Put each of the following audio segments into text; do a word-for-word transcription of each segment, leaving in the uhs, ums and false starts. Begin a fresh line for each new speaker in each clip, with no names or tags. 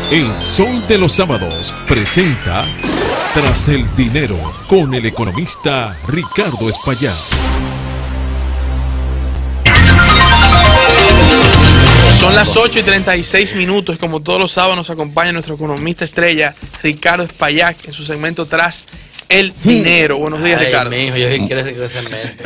El Sol de los Sábados presenta Tras el Dinero con el economista Ricardo Espaillá.
Son las ocho y treinta y seis minutos. Como todos los sábados nos acompaña nuestro economista estrella Ricardo Espaillá en su segmento Tras el Dinero. Buenos días,
Ay,
Ricardo.
Mijo, yo sí quiero seguir ese segmento.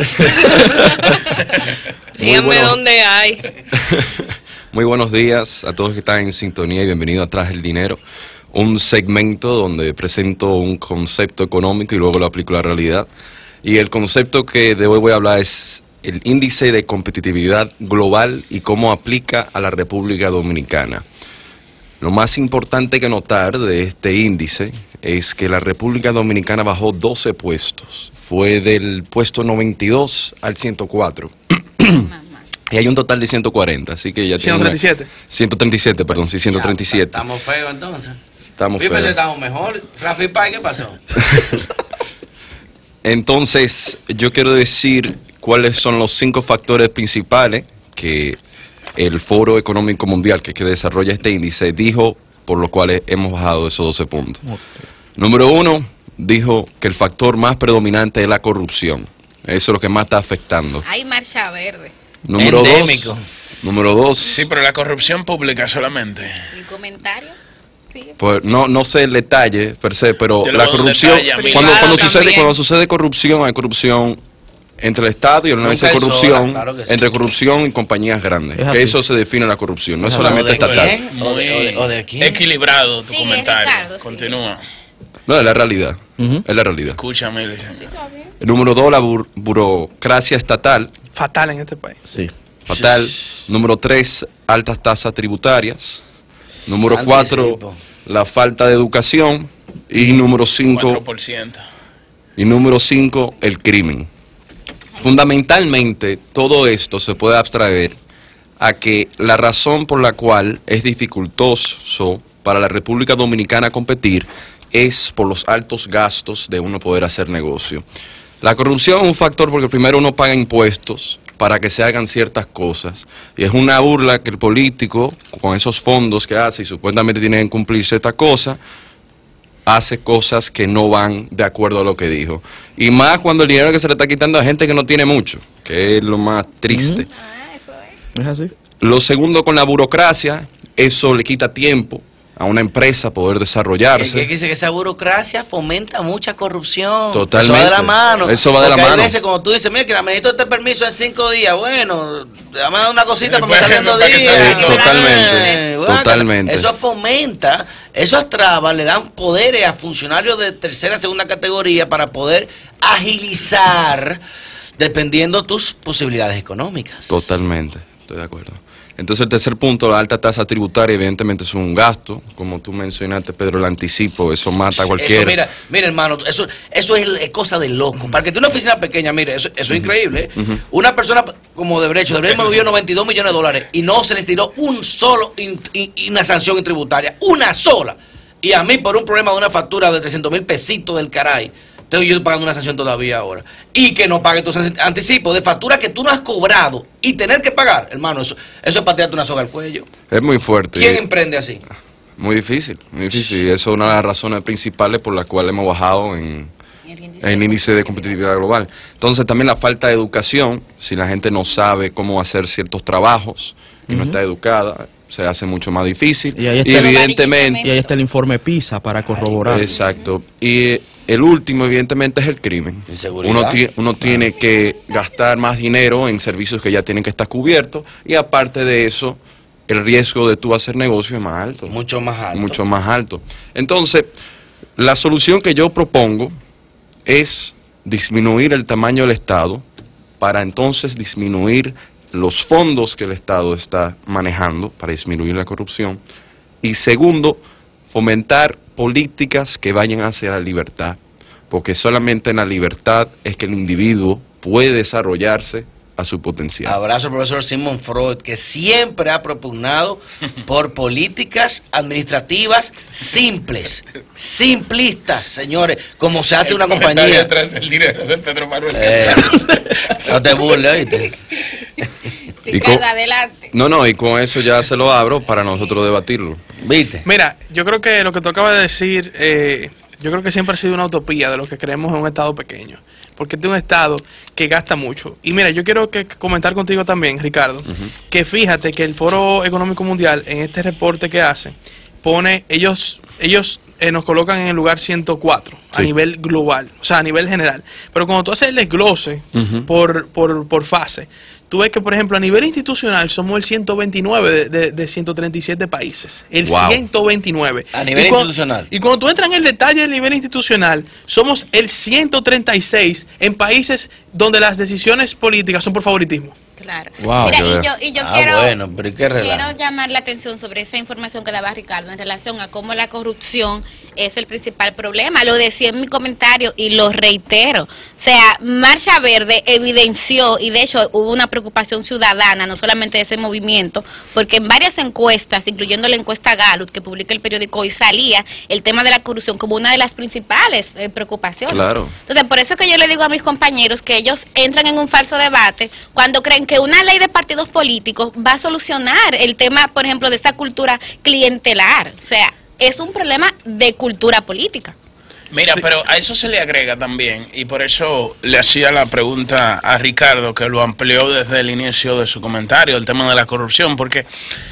Díganme
bueno.
dónde hay.
Muy buenos días a todos que están en sintonía y bienvenidos a Tras el Dinero, un segmento donde presento un concepto económico y luego lo aplico a la realidad. Y el concepto que de hoy voy a hablar es el índice de competitividad global y cómo aplica a la República Dominicana. Lo más importante que notar de este índice es que la República Dominicana bajó doce puestos, fue del puesto noventa y dos al ciento cuatro. Y hay un total de ciento cuarenta, así que ya tiene
ciento treinta y siete.
Una... ciento treinta y siete, perdón, sí, ciento treinta y siete.
Estamos feos entonces.
Estamos
Yo pensé
feos.
que estamos mejor. Rafi Pai, ¿qué pasó?
Entonces, yo quiero decir cuáles son los cinco factores principales que el Foro Económico Mundial, que, que desarrolla este índice, dijo por los cuales hemos bajado esos doce puntos. Okay. Número uno, dijo que el factor más predominante es la corrupción. Eso es lo que más está afectando.
Hay marcha verde.
Número
Endémico.
dos. Número dos.
Sí, pero la corrupción pública solamente.
¿El comentario? Sí.
Pues no, no sé el detalle per se, pero
Te lo
la
doy un
corrupción,
detalle,
cuando,
Claro,
cuando sucede,
también.
cuando sucede corrupción, hay corrupción entre el Estado y una vez
Nunca
hay
es
corrupción,
sola, claro que sí.
entre corrupción y compañías grandes.
Es
Que
así.
eso se define la corrupción, no es
¿O
solamente
de
estatal.
quién? ¿O de, o de- o de quién?
Equilibrado tu
Sigue,
comentario.
Ricardo, sigue.
Continúa.
No, es la realidad.
Ujú.
Es la realidad.
Escúchame, licenciado.
Sí, está bien.
El número dos, la bur- burocracia estatal,
Fatal en este país.
Sí.
fatal. Número tres, altas tasas tributarias. Número cuatro,
Anticipo.
la falta de educación. Y número cinco,
cuatro por ciento.
y número cinco, el crimen. Fundamentalmente, todo esto se puede abstraer a que la razón por la cual es dificultoso para la República Dominicana competir es por los altos gastos de uno poder hacer negocio. La corrupción es un factor porque primero uno paga impuestos para que se hagan ciertas cosas. Y es una burla que el político, con esos fondos que hace y supuestamente tiene que cumplir ciertas cosas, hace cosas que no van de acuerdo a lo que dijo. Y más cuando el dinero que se le está quitando a gente que no tiene mucho, que es lo más triste.
Ah, eso es.
¿Es así?
Lo segundo, con la burocracia, eso le quita tiempo a una empresa poder
Que,
desarrollarse.
que dice que esa burocracia fomenta mucha corrupción.
Totalmente.
Eso va de la mano.
Eso va de la
Porque hay
mano.
veces como tú dices, mira, que la necesito este permiso en cinco días. Bueno, dame una cosita para
Después,
pasar en dos
para que
días.
salga todo.
Totalmente,
Eh, bueno,
totalmente.
Eso fomenta, esas trabas le dan poderes a funcionarios de tercera, segunda categoría para poder agilizar dependiendo tus posibilidades económicas.
Totalmente, estoy de acuerdo. Entonces el tercer punto, la alta tasa tributaria, evidentemente es un gasto, como tú mencionaste, Pedro, el anticipo, eso mata a cualquiera.
Eso, mira, mira, hermano, eso, eso es, es cosa de loco. Para que tú una oficina pequeña, mire, eso, eso es increíble. ¿eh? Una persona como Debrecho, Debrecho me movió noventa y dos millones de dólares y no se les tiró un solo, in, in, in- una sanción tributaria, una sola. Y a mí por un problema de una factura de trescientos mil pesitos del caray, estoy yo pagando una sanción todavía ahora. Y que no pague tus anticipos de factura que tú no has cobrado y tener que pagar, hermano, eso, eso es para tirarte una soga al cuello.
Es muy fuerte.
¿Quién emprende así?
Muy difícil, muy difícil. Y eso es una de las razones principales por las cuales hemos bajado en, en el índice de competitividad global. Entonces también la falta de educación, si la gente no sabe cómo hacer ciertos trabajos y no está educada, se hace mucho más difícil.
Y ahí está-
Y evidentemente...
Y ahí está el informe PISA para corroborar.
Exacto. Y el último, evidentemente, es el crimen.
Inseguridad.
Uno, ti- uno tiene que gastar más dinero en servicios que ya tienen que estar cubiertos y aparte de eso, el riesgo de tú hacer negocio es más alto.
Mucho más alto.
Mucho más alto. Entonces, la solución que yo propongo es disminuir el tamaño del Estado para entonces disminuir los fondos que el Estado está manejando para disminuir la corrupción. Y segundo, fomentar políticas que vayan hacia la libertad, porque solamente en la libertad es que el individuo puede desarrollarse a su potencial.
Abrazo al profesor Sigmund Freud, que siempre ha propugnado por políticas administrativas simples, simplistas, señores, como se hace una compañía.
Detrás del dinero de Pedro Manuel.
Eh, no te burles, ¿oíste?
Y con-
Ricardo, adelante.
No, no, y con eso ya se lo abro para nosotros debatirlo.
¿Viste?
Mira, yo creo que lo que tú acabas de decir, eh, yo creo que siempre ha sido una utopía de lo que creemos en un estado pequeño. Porque este es un estado que gasta mucho. Y mira, yo quiero que comentar contigo también, Ricardo, uh-huh. que fíjate que el Foro Económico Mundial, en este reporte que hace, pone, ellos, ellos eh, nos colocan en el lugar ciento cuatro sí. a nivel global, o sea, a nivel general. Pero cuando tú haces el desglose uh-huh. por, por, por fase, tú ves que, por ejemplo, a nivel institucional somos el ciento veintinueve de, de, de ciento treinta y siete países. El wow. ciento veintinueve.
A nivel
y cuando,
institucional.
Y cuando tú entras en el detalle del nivel institucional, somos el ciento treinta y seis en países donde las decisiones políticas son por favoritismo.
Claro.
Wow.
Mira, y yo, y yo
ah,
quiero,
bueno, pero ¿qué
quiero llamar la atención sobre esa información que daba Ricardo en relación a cómo la corrupción es el principal problema. Lo decía en mi comentario y lo reitero. O sea, Marcha Verde evidenció, y de hecho hubo una preocupación ciudadana, no solamente de ese movimiento, porque en varias encuestas, incluyendo la encuesta Gallup que publica el periódico hoy, salía el tema de la corrupción como una de las principales eh, preocupaciones.
Claro.
Entonces, por eso que yo le digo a mis compañeros que ellos entran en un falso debate cuando creen que una ley de partidos políticos va a solucionar el tema, por ejemplo, de esta cultura clientelar. O sea, es un problema de cultura política.
Mira, pero a eso se le agrega también, y por eso le hacía la pregunta a Ricardo, que lo amplió desde el inicio de su comentario, el tema de la corrupción, porque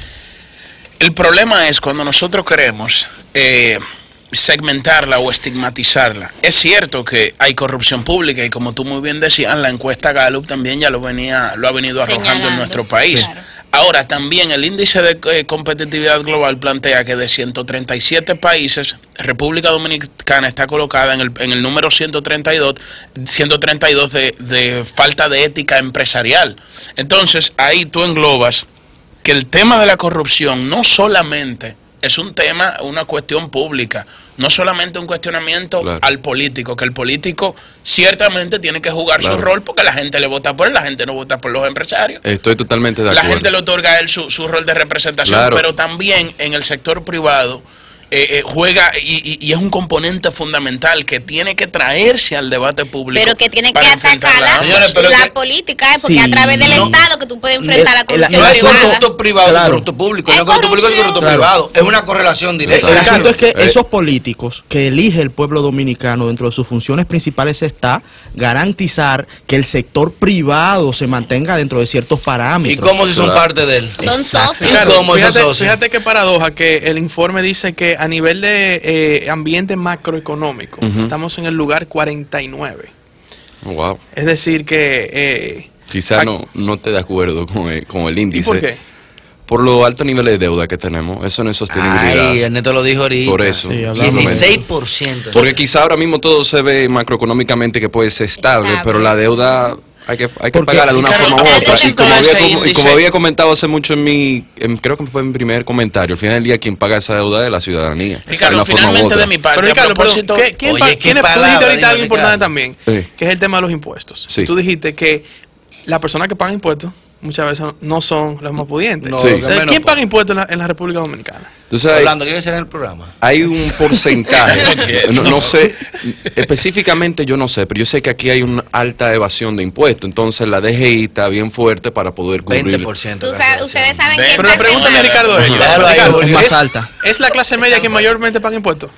el problema es cuando nosotros queremos eh, segmentarla o estigmatizarla. Es cierto que hay corrupción pública y como tú muy bien decías, la encuesta Gallup también ya lo venía lo ha venido arrojando Señalando. en nuestro país. Claro. Ahora también el índice de eh, competitividad global plantea que de ciento treinta y siete países, República Dominicana está colocada en el, en el número ciento treinta y dos, ciento treinta y dos de, de falta de ética empresarial. Entonces ahí tú englobas que el tema de la corrupción no solamente es un tema, una cuestión pública, no solamente un cuestionamiento claro. al político, que el político ciertamente tiene que jugar claro. su rol porque la gente le vota por él, la gente no vota por los empresarios.
Estoy totalmente de acuerdo.
La gente le otorga a él su, su rol de representación, claro. pero también en el sector privado eh, eh, juega y, y, y es un componente fundamental que tiene que traerse al debate público.
Pero que tiene que atacar la, Señores, la que, política, ¿eh? porque sí, a través del no, Estado que tú puedes enfrentar el, la corrupción
no
privada.
No es corrupto privado, claro. es corrupto público. No es corrupto público, es corrupto claro. privado. Es una correlación directa.
El, el asunto es que esos políticos que elige el pueblo dominicano dentro de sus funciones principales está garantizar que el sector privado se mantenga dentro de ciertos parámetros.
¿Y cómo si son claro. parte de él?
Son socios.
Claro, fíjate, fíjate qué paradoja que el informe dice que a nivel de eh, ambiente macroeconómico uh-huh. estamos en el lugar cuarenta y nueve.
Oh, wow.
Es decir que eh,
quizás no, no esté de acuerdo con el, con el índice.
¿Y por qué?
Por los altos niveles de deuda que tenemos, eso no es sostenibilidad.
Ay, Ernesto lo dijo ahorita.
Por eso.
Sí, dieciséis por ciento.
Porque quizá ahora mismo todo se ve macroeconómicamente que puede ser estable, estable. pero la deuda hay que, hay que pagarla de una forma u otra. Y como, había, y como había comentado hace mucho en mi, en, creo que fue en mi primer comentario, al final del día quien paga esa deuda es la ciudadanía.
Ricardo, de una finalmente forma u otra. de mi parte.
Pero Ricardo, propósito, ¿qué, ¿quién, Oye, ¿quién tú dijiste ahorita algo importante también?
Sí.
Que es el tema de los impuestos.
Sí.
Tú dijiste que las personas que pagan impuestos muchas veces no son los más pudientes.
No, sí.
Entonces, ¿quién paga impuestos en la, en la República Dominicana?
Entonces,
Hablando, ¿quién será en el programa?
Hay un porcentaje, no, no sé, específicamente yo no sé, pero yo sé que aquí hay una alta evasión de impuestos, entonces la D G I está bien fuerte para poder cubrir.
veinte por ciento.
Tú sabes, ustedes saben que...
Pero pregúntale a Ricardo a ellos.
Ricardo, es más
¿Es,
alta.
¿Es la clase media que mayormente paga impuestos?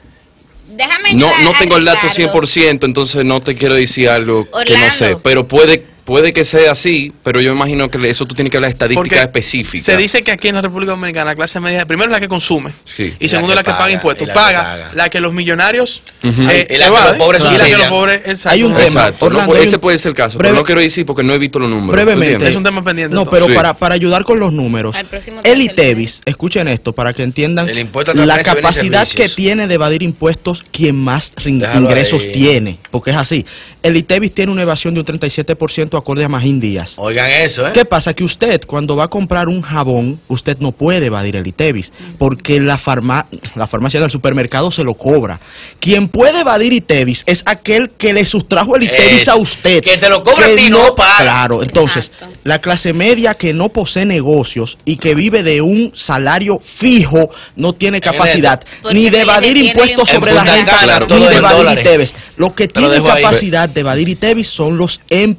Déjame
no, no tengo el dato cien por ciento, entonces no te quiero decir algo
Orlando.
que no sé, pero puede... Puede que sea así, pero yo imagino que eso tú tienes que hablar de estadísticas específicas.
Se dice que aquí en la República Dominicana la clase media, primero es la que consume,
sí.
y segundo la que, la que paga, paga impuestos. La paga, que paga la que los millonarios
uh-huh.
eh,
y la que los pobres
y la que los pobres exacto.
Hay un tema,
exacto,
Orlando,
no,
hay
ese
un,
puede ser el caso,
breve,
pero no quiero decir porque no he visto los números.
Brevemente.
Es un tema pendiente.
No,
entonces.
pero
sí.
para, para ayudar con los números, el ITEVIS, escuchen esto para que entiendan la capacidad que tiene de evadir impuestos quien más Déjalo ingresos ahí. tiene, porque es así. El ITEVIS tiene una evasión de un treinta y siete por ciento acorde a Magín Díaz.
Oigan eso, ¿eh?
¿Qué pasa? Que usted, cuando va a comprar un jabón, usted no puede evadir el ITEVIS, porque la, farma la farmacia del supermercado se lo cobra. Quien puede evadir ITEVIS es aquel que le sustrajo el ITEVIS es, a usted.
Que te lo cobra a ti, no paga.
Claro, entonces, Exacto. la clase media que no posee negocios y que vive de un salario fijo, no tiene capacidad ni de evadir impuestos sobre la renta, claro, ni de evadir ITEVIS. Los que tienen capacidad ahí. de evadir ITEVIS son los empresarios.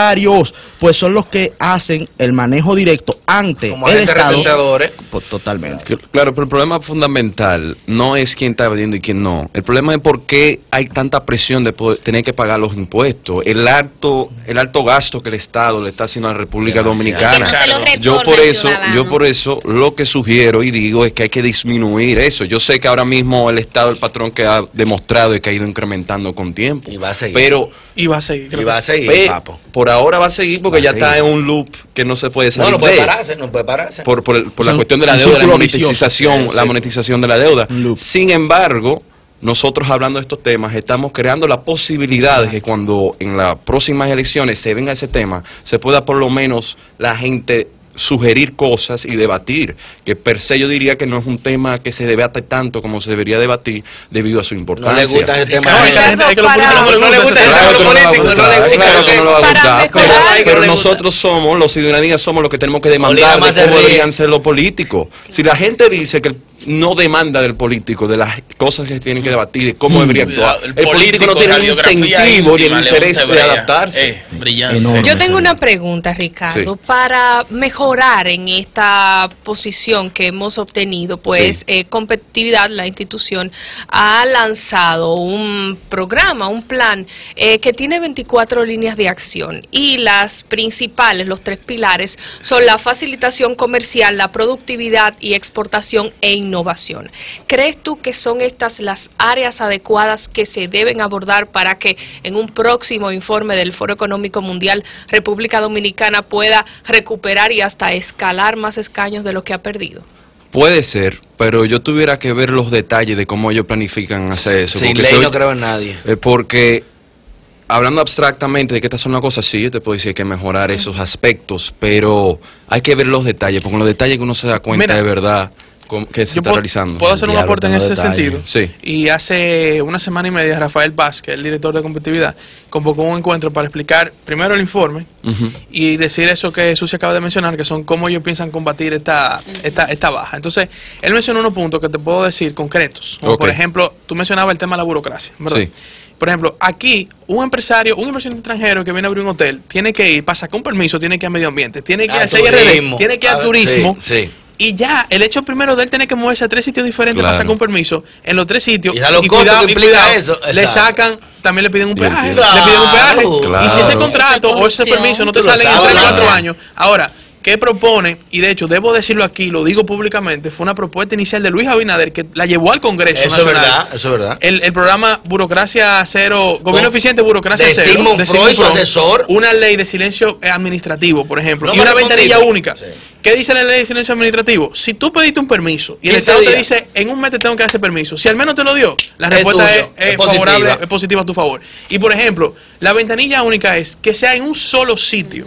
empresarios, pues son los que hacen el manejo directo ante
como
el Estado.
Pues,
totalmente.
Claro, pero el problema fundamental no es quién está vendiendo y quién no. El problema es por qué hay tanta presión de poder, tener que pagar los impuestos. El alto, el alto gasto que el Estado le está haciendo a la República Dominicana.
No
yo por eso, yo por eso lo que sugiero y digo es que hay que disminuir eso. Yo sé que ahora mismo el Estado, el patrón que ha demostrado y que ha ido incrementando con tiempo.
Y va a seguir.
Pero
Y va a seguir.
Y va a seguir,
Pe,
papo.
Por ahora va a seguir porque
Va
ya
a
está
seguir.
en un loop que no se puede salir.
No, no puede
de.
pararse, no puede pararse.
Por, por, el- por la
Son
cuestión de la
un
deuda, la
círculo vicioso.
monetización,
Sí,
la
sí.
monetización de la deuda.
Un loop.
Sin embargo, nosotros hablando de estos temas, estamos creando la posibilidad de que cuando en las próximas elecciones se venga ese tema, se pueda por lo menos la gente sugerir cosas y debatir, que per se yo diría que no es un tema que se debate tanto como se debería debatir debido a su
No
importancia.
le gusta el tema.
No, es que a la gente- es que los políticos no les
No le
gusta
gusta
ese
el
tema.
Claro que no le va a
político, no le
gustar,
gusta.
claro que no le va a
Para
gustar,
mejorar,
pero,
que
pero
no le
nosotros somos, los ciudadanos somos los que tenemos que demandar
Olida
de
más de
cómo
reír.
deberían ser los políticos. Si la gente dice que no demanda del político, de las cosas que tienen que debatir, de cómo debería actuar,
El
el político no tiene ni
radiografía
incentivo ni el
íntima, León
interés de
Tebrea.
adaptarse.
Eh, brillante.
Enorme.
Yo tengo una pregunta, Ricardo.
Sí.
Para mejorar en esta posición que hemos obtenido, pues
Sí.
eh, Competitividad, la institución, ha lanzado un programa, un plan eh, que tiene veinticuatro líneas de acción y las principales, los tres pilares, son la facilitación comercial, la productividad y exportación e innovación. ¿Crees tú que son estas las áreas adecuadas que se deben abordar para que en un próximo informe del Foro Económico Mundial República Dominicana pueda recuperar y hasta escalar más escaños de lo que ha perdido?
Puede ser, pero yo tuviera que ver los detalles de cómo ellos planifican hacer eso.
Sin
porque
ley
se oye-
no creo en nadie.
Eh, porque hablando abstractamente de que estas son las cosas, sí, yo te puedo decir que hay que mejorar esos aspectos, pero hay que ver los detalles, porque con los detalles que uno se da cuenta
Mira,
de verdad cómo- que se
Yo
está
puedo,
realizando.
puedo hacer un
Diablo,
aporte en
tengo
ese
detalles.
sentido.
Sí.
Y hace una semana y media Rafael Paz, que es el director de competitividad, convocó un encuentro para explicar primero el informe
Ujú.
y decir eso que Susi acaba de mencionar, que son cómo ellos piensan combatir esta, esta, esta baja. Entonces, él mencionó unos puntos que te puedo decir concretos. Como
Ok.
por ejemplo, tú mencionabas el tema de la burocracia, ¿verdad?
Sí.
Por ejemplo, aquí un empresario, un inversionista extranjero que viene a abrir un hotel, tiene que ir, para sacar un permiso, tiene que ir a medio ambiente, tiene que ir
A
al C I R D,
turismo.
tiene que ir
A-
al turismo.
sí, sí.
Y ya, el hecho primero de él tener que moverse a tres sitios diferentes
Claro.
para sacar un permiso, en los tres sitios,
Y a los costos que implica eso,
le
exacto.
sacan, también le piden un
Bien,
peaje,
bien.
le piden un peaje.
Claro.
Y si ese
Claro.
contrato o ese
Corrupción.
permiso no te
Tú lo
salen en
sabes,
tres o cuatro
claro.
años, ahora, ¿qué propone? Y de hecho, debo decirlo aquí, lo digo públicamente, fue una propuesta inicial de Luis Abinader que la llevó al Congreso
Eso es
Nacional.
verdad, eso es verdad.
El, el programa Burocracia Cero, Gobierno
Con-
Eficiente, Burocracia
de
Cero.
Sigmund
de
Freud,
Sigmund
su
Freud,
asesor.
Una ley de silencio eh, administrativo, por ejemplo,
No
y
me
una
respondiste.
ventanilla única.
Sí.
¿Qué dice la ley de silencio administrativo? Si tú pediste un permiso y el
quince
Estado te
días.
dice, en un mes te tengo que dar ese permiso, si al menos te lo dio, la
Es
respuesta
tuyo,
es, es
es positiva.
favorable, es positiva a tu favor. Y por ejemplo, la ventanilla única es que sea en un solo sitio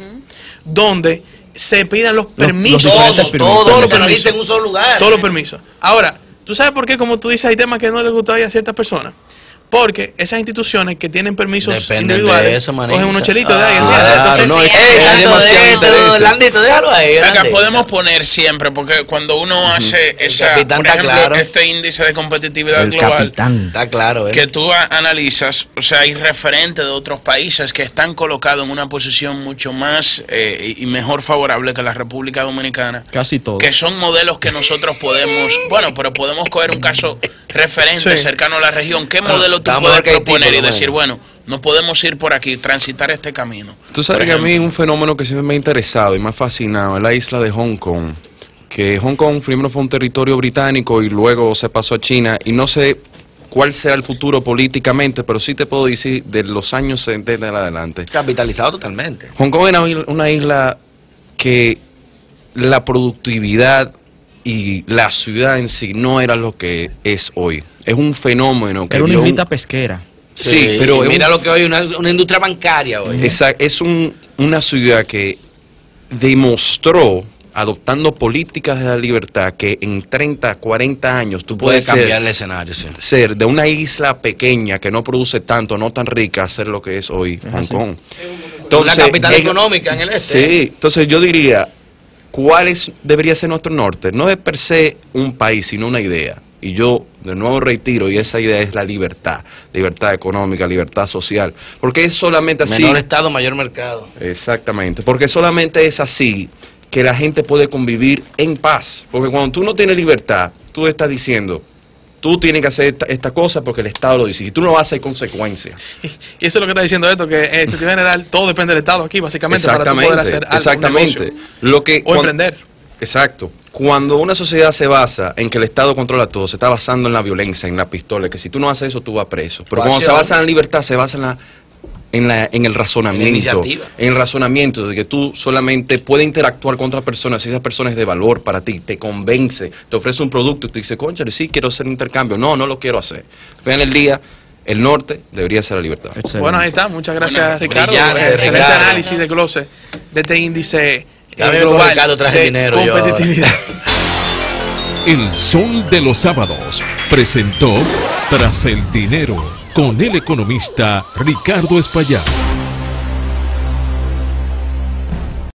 donde se pidan los permisos.
los diferentes
Todo,
permisos.
todo
Todos
se
los
canaliza
permisos.
en un solo lugar.
Todos los permisos. Ahora, ¿tú sabes por qué? Como tú dices, hay temas que no les gusta a ciertas personas. Porque esas instituciones que tienen permisos
Dependen
individuales
de eso, manito.
cogen unos chelitos de ahí.
Ah,
¿entiendes?
Claro,
Entonces,
no, es que
Ey,
hay
tanto de
demasiado
esto,
interés.
Landito, déjalo ahí.
Venga,
Landito.
podemos poner siempre, porque cuando uno hace esa,
capitán
por
está
ejemplo,
claro.
este índice de competitividad
El
global,
capitán.
Está claro, ¿eh?
que tú a- analizas, o sea, hay referentes de otros países que están colocados en una posición mucho más eh, y y mejor favorable que la República Dominicana,
Casi todo.
que son modelos que nosotros podemos, bueno, pero podemos coger un caso referente
Sí.
cercano a la región. ¿Qué
Bueno,
modelo tú
estamos
puedes
acá en
proponer y
Pico,
decir,
bueno.
bueno, no podemos ir por aquí, transitar este camino?
Tú sabes
Por
que a mí
ejemplo.
un fenómeno que siempre me ha interesado y me ha fascinado es la isla de Hong Kong. Que Hong Kong primero fue un territorio británico y luego se pasó a China y no sé cuál será el futuro políticamente, pero sí te puedo decir de los años setenta en adelante.
Capitalizado totalmente.
Hong Kong era una isla que la productividad y la ciudad en sí no era lo que es hoy. Es un fenómeno que
Era una
dio un-
islita pesquera.
Sí, pero es
mira
un-
lo que hoy una, una industria bancaria hoy.
Esa- es un- una ciudad que demostró, adoptando políticas de la libertad, que en treinta, cuarenta años tú
Puede
puedes
cambiar
ser,
el escenario, sí.
ser de una isla pequeña que no produce tanto, no tan rica, a ser lo que es hoy Hong
así.
Kong.
la capital
en-
económica en el este.
Sí, entonces yo diría, ¿cuál es, debería ser nuestro norte? No es per se un país, sino una idea. Y yo de nuevo retiro, y esa idea es la libertad, libertad económica, libertad social, porque es solamente así.
Menor Estado, mayor mercado.
Exactamente, porque solamente es así que la gente puede convivir en paz, porque cuando tú no tienes libertad, tú estás diciendo, tú tienes que hacer esta, esta cosa porque el Estado lo dice, y tú no lo haces, hay consecuencias.
Y, y eso es lo que está diciendo esto, que en sentido general todo depende del Estado aquí, básicamente, para tú poder hacer algo,
exactamente.
Un negocio,
lo que,
o
cuando,
emprender.
Exacto. Cuando una sociedad se basa en que el Estado controla todo, se está basando en la violencia, en la pistola, que si tú no haces eso, tú vas preso. Pero cuando se basa en la libertad, se basa en la... En, la, en el razonamiento, en, en el razonamiento de que tú solamente puedes interactuar con otras personas si esa persona es de valor para ti, te convence, te ofrece un producto y tú dices, cónchale, sí, quiero hacer un intercambio. No, no lo quiero hacer. Al final del día, el norte debería ser la libertad.
Excelente. Bueno, ahí está. Muchas gracias, bueno, Ricardo.
Brillante,
excelente
Ricardo.
análisis de glose de este índice
eh,
global
Ricardo, traje
de
dinero
competitividad.
El Sol de los Sábados presentó Tras el Dinero con el economista Ricardo Espaillat.